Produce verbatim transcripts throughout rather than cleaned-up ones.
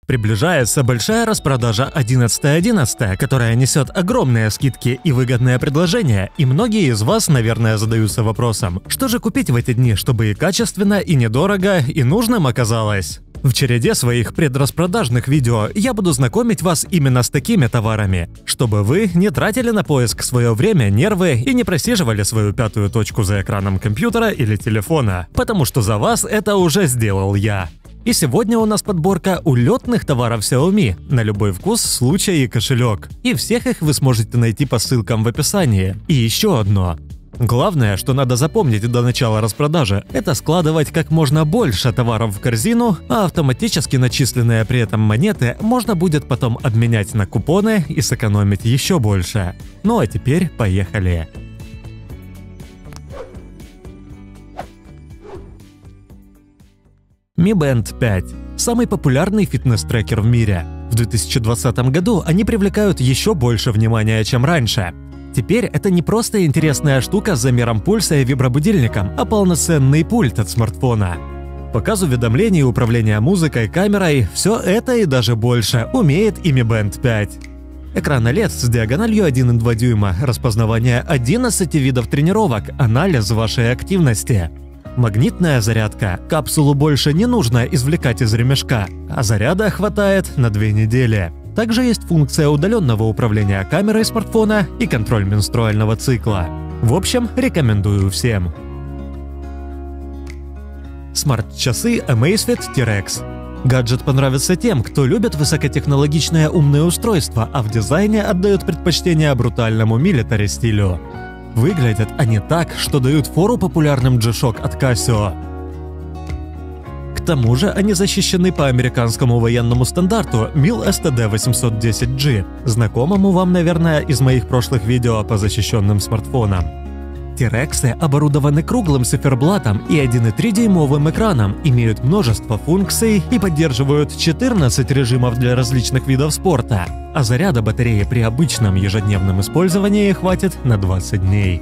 Приближается большая распродажа одиннадцать одиннадцать, которая несет огромные скидки и выгодное предложение, и многие из вас, наверное, задаются вопросом, что же купить в эти дни, чтобы и качественно, и недорого, и нужным оказалось? В череде своих предраспродажных видео я буду знакомить вас именно с такими товарами, чтобы вы не тратили на поиск свое время, нервы и не просиживали свою пятую точку за экраном компьютера или телефона, потому что за вас это уже сделал я. И сегодня у нас подборка улетных товаров Xiaomi на любой вкус, случай и кошелек. И всех их вы сможете найти по ссылкам в описании. И еще одно. Главное, что надо запомнить до начала распродажи, это складывать как можно больше товаров в корзину, а автоматически начисленные при этом монеты можно будет потом обменять на купоны и сэкономить еще больше. Ну а теперь поехали. Mi Band пять – самый популярный фитнес-трекер в мире. В две тысячи двадцатом году они привлекают еще больше внимания, чем раньше. Теперь это не просто интересная штука с замером пульса и вибробудильником, а полноценный пульт от смартфона. Показ уведомлений, управление музыкой, камерой – все это и даже больше умеет и Mi Band пять. Экран о лед с диагональю один и два дюйма, распознавание одиннадцати видов тренировок, анализ вашей активности. Магнитная зарядка. Капсулу больше не нужно извлекать из ремешка, а заряда хватает на две недели. Также есть функция удаленного управления камерой смартфона и контроль менструального цикла. В общем, рекомендую всем. Смарт-часы Amazfit T-Rex. Гаджет понравится тем, кто любит высокотехнологичное умное устройство, а в дизайне отдает предпочтение брутальному милитари стилю. Выглядят они так, что дают фору популярным G-Shock от Casio. К тому же они защищены по американскому военному стандарту мил эс ти ди восемьсот десять джи, знакомому вам, наверное, из моих прошлых видео по защищенным смартфонам. T-Rex'ы оборудованы круглым циферблатом и один и три дюймовым экраном, имеют множество функций и поддерживают четырнадцать режимов для различных видов спорта, а заряда батареи при обычном ежедневном использовании хватит на двадцать дней.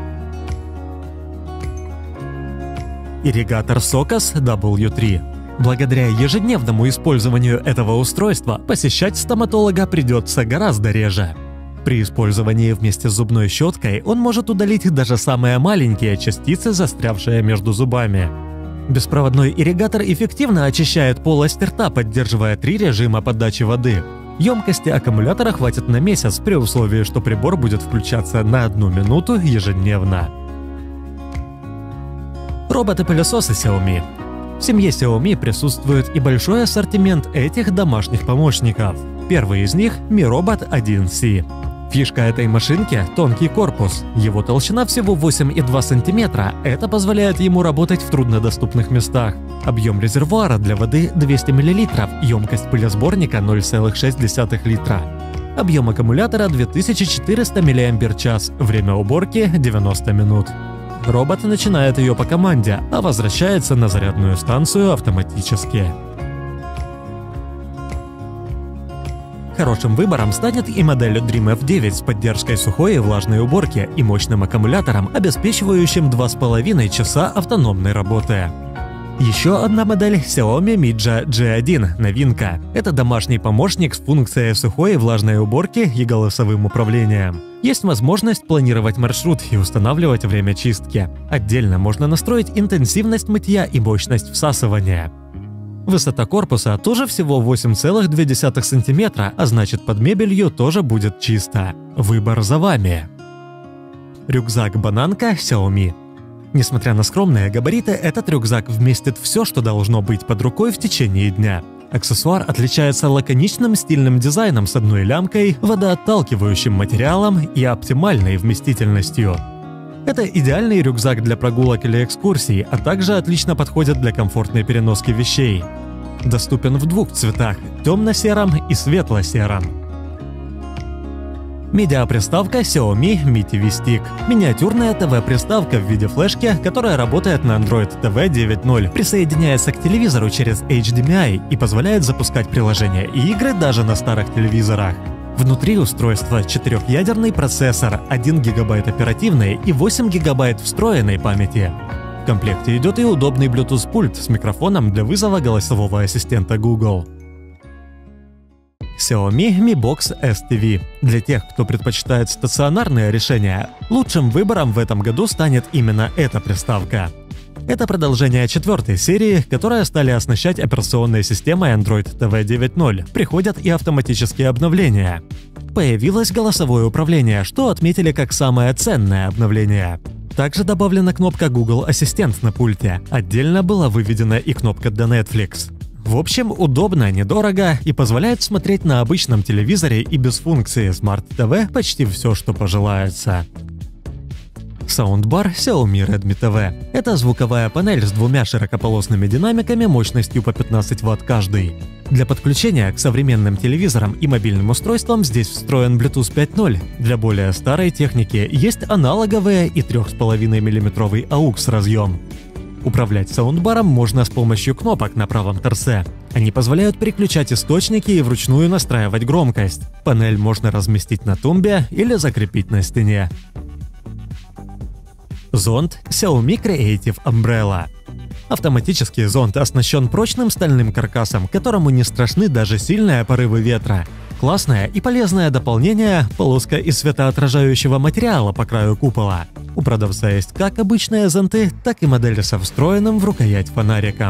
Ирригатор Socos дабл ю три. Благодаря ежедневному использованию этого устройства посещать стоматолога придется гораздо реже. При использовании вместе с зубной щеткой он может удалить даже самые маленькие частицы, застрявшие между зубами. Беспроводной ирригатор эффективно очищает полость рта, поддерживая три режима подачи воды. Емкости аккумулятора хватит на месяц при условии, что прибор будет включаться на одну минуту ежедневно. Роботы-пылесосы Xiaomi. В семье Xiaomi присутствует и большой ассортимент этих домашних помощников. Первый из них – Mi Robot один си. Фишка этой машинки – тонкий корпус. Его толщина всего восемь и два сантиметра. Это позволяет ему работать в труднодоступных местах. Объем резервуара для воды двести миллилитров, емкость пылесборника ноль целых шесть десятых литра. Объем аккумулятора две тысячи четыреста миллиампер-час, время уборки девяносто минут. Робот начинает ее по команде, а возвращается на зарядную станцию автоматически. Хорошим выбором станет и модель Dream эф девять с поддержкой сухой и влажной уборки и мощным аккумулятором, обеспечивающим два с половиной часа автономной работы. Еще одна модель Xiaomi Mijia джи один – новинка. Это домашний помощник с функцией сухой и влажной уборки и голосовым управлением. Есть возможность планировать маршрут и устанавливать время чистки. Отдельно можно настроить интенсивность мытья и мощность всасывания. Высота корпуса тоже всего восемь целых две десятых сантиметра, а значит, под мебелью тоже будет чисто. Выбор за вами. Рюкзак-бананка Xiaomi. Несмотря на скромные габариты, этот рюкзак вместит все, что должно быть под рукой в течение дня. Аксессуар отличается лаконичным стильным дизайном с одной лямкой, водоотталкивающим материалом и оптимальной вместительностью. Это идеальный рюкзак для прогулок или экскурсий, а также отлично подходит для комфортной переноски вещей. Доступен в двух цветах – темно-сером и светло-сером. Медиаприставка Xiaomi Mi ти ви Stick. Миниатюрная ТВ-приставка в виде флешки, которая работает на Android ти ви девять ноль, присоединяется к телевизору через эйч ди эм ай и позволяет запускать приложения и игры даже на старых телевизорах. Внутри устройства четырехъядерный процессор, один гигабайт оперативной и восемь гигабайт встроенной памяти. В комплекте идет и удобный Bluetooth-пульт с микрофоном для вызова голосового ассистента Google. Xiaomi Mi Box эс ти ви. Для тех, кто предпочитает стационарные решения, лучшим выбором в этом году станет именно эта приставка. Это продолжение четвертой серии, которая стали оснащать операционной системой Android ти ви девять ноль. Приходят и автоматические обновления. Появилось голосовое управление, что отметили как самое ценное обновление. Также добавлена кнопка Google Ассистент на пульте. Отдельно была выведена и кнопка для Netflix. В общем, удобно, недорого и позволяет смотреть на обычном телевизоре и без функции Smart ти ви почти все, что пожелается. Саундбар Xiaomi Redmi ти ви. Это звуковая панель с двумя широкополосными динамиками мощностью по пятнадцать ватт каждый. Для подключения к современным телевизорам и мобильным устройствам здесь встроен Bluetooth пять ноль. Для более старой техники есть аналоговые и три с половиной миллиметровый эй ю экс разъем. Управлять саундбаром можно с помощью кнопок на правом торце. Они позволяют переключать источники и вручную настраивать громкость. Панель можно разместить на тумбе или закрепить на стене. Зонт Xiaomi Creative Umbrella. Автоматический зонт оснащен прочным стальным каркасом, которому не страшны даже сильные порывы ветра. Классное и полезное дополнение – полоска из светоотражающего материала по краю купола. У продавца есть как обычные зонты, так и модели со встроенным в рукоять фонариком.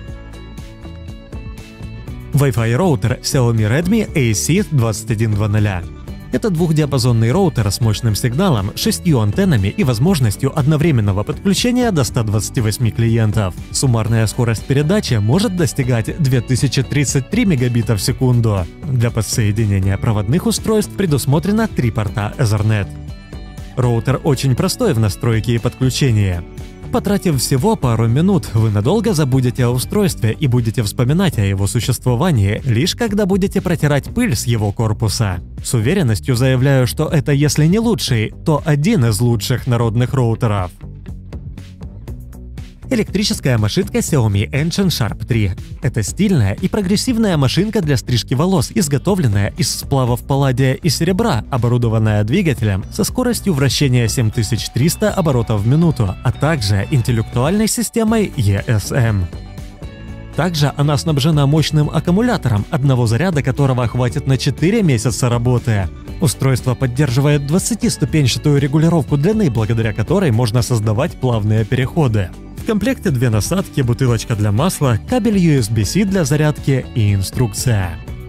Wi-Fi роутер Xiaomi Redmi эй си двадцать один двадцать. Это двухдиапазонный роутер с мощным сигналом, шестью антеннами и возможностью одновременного подключения до ста двадцати восьми клиентов. Суммарная скорость передачи может достигать две тысячи тридцать три мегабита в секунду. Для подсоединения проводных устройств предусмотрено три порта Ethernet. Роутер очень простой в настройке и подключении. Потратив всего пару минут, вы надолго забудете о устройстве и будете вспоминать о его существовании, лишь когда будете протирать пыль с его корпуса. С уверенностью заявляю, что это если не лучший, то один из лучших народных роутеров. Электрическая машинка Xiaomi Ancient Sharp три. Это стильная и прогрессивная машинка для стрижки волос, изготовленная из сплавов палладия и серебра, оборудованная двигателем со скоростью вращения семь тысяч триста оборотов в минуту, а также интеллектуальной системой и эс эм. Также она снабжена мощным аккумулятором, одного заряда которого хватит на четыре месяца работы. Устройство поддерживает двадцатиступенчатую регулировку длины, благодаря которой можно создавать плавные переходы. В комплекте две насадки, бутылочка для масла, кабель ю эс би-C для зарядки и инструкция.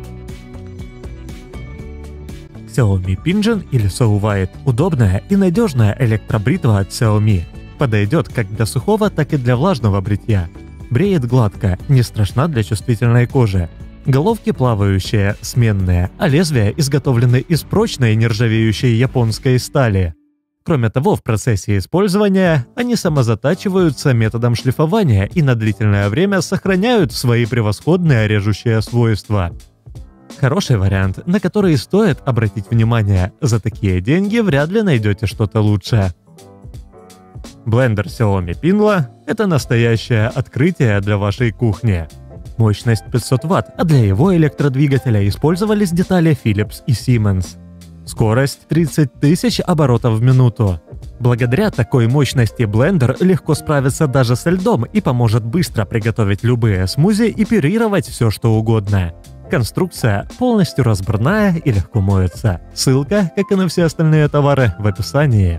Xiaomi Pigeon или So White – удобная и надежная электробритва от Xiaomi. Подойдет как для сухого, так и для влажного бритья. Бреет гладко, не страшна для чувствительной кожи. Головки плавающие, сменные, а лезвия изготовлены из прочной нержавеющей японской стали. Кроме того, в процессе использования они самозатачиваются методом шлифования и на длительное время сохраняют свои превосходные режущие свойства. Хороший вариант, на который стоит обратить внимание. За такие деньги вряд ли найдете что-то лучше. Блендер Xiaomi Pinla – это настоящее открытие для вашей кухни. Мощность пятьсот ватт, а для его электродвигателя использовались детали Philips и Siemens. Скорость тридцать тысяч оборотов в минуту. Благодаря такой мощности блендер легко справится даже со льдом и поможет быстро приготовить любые смузи и пюрировать все что угодно. Конструкция полностью разборная и легко моется. Ссылка, как и на все остальные товары, в описании.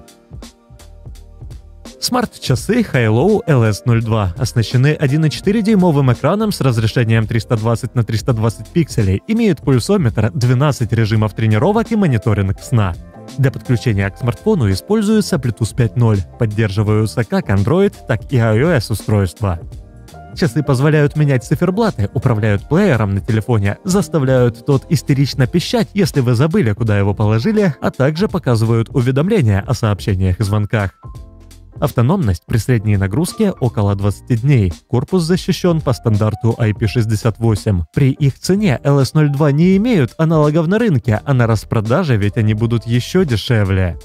Смарт-часы Hailow эл эс ноль два оснащены один и четыре дюймовым экраном с разрешением триста двадцать на триста двадцать пикселей, имеют пульсометр, двенадцать режимов тренировок и мониторинг сна. Для подключения к смартфону используется Bluetooth пять ноль, поддерживаются как Android, так и iOS устройства. Часы позволяют менять циферблаты, управляют плеером на телефоне, заставляют тот истерично пищать, если вы забыли, куда его положили, а также показывают уведомления о сообщениях и звонках. Автономность при средней нагрузке около двадцати дней. Корпус защищен по стандарту ай пи шестьдесят восемь. При их цене эл эс ноль два не имеют аналогов на рынке, а на распродаже ведь они будут еще дешевле.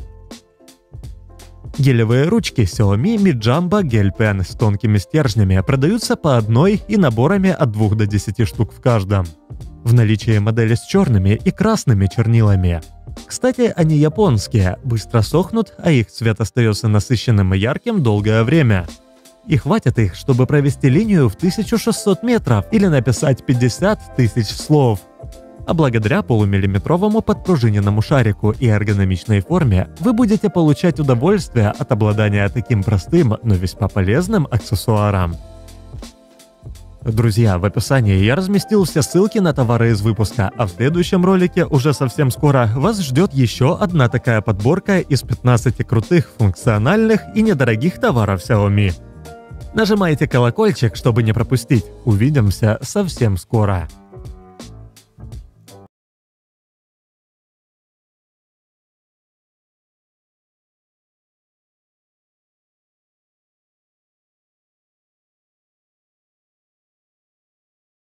Гелевые ручки Xiaomi Mi Jumbo Gel Pen с тонкими стержнями продаются по одной и наборами от двух до десяти штук в каждом. В наличии модели с черными и красными чернилами. Кстати, они японские, быстро сохнут, а их цвет остается насыщенным и ярким долгое время. И хватит их, чтобы провести линию в тысячу шестьсот метров или написать пятьдесят тысяч слов. А благодаря полумиллиметровому подпружиненному шарику и эргономичной форме вы будете получать удовольствие от обладания таким простым, но весьма полезным аксессуаром. Друзья, в описании я разместил все ссылки на товары из выпуска, а в следующем ролике уже совсем скоро вас ждет еще одна такая подборка из пятнадцати крутых, функциональных и недорогих товаров Xiaomi. Нажимайте колокольчик, чтобы не пропустить. Увидимся совсем скоро.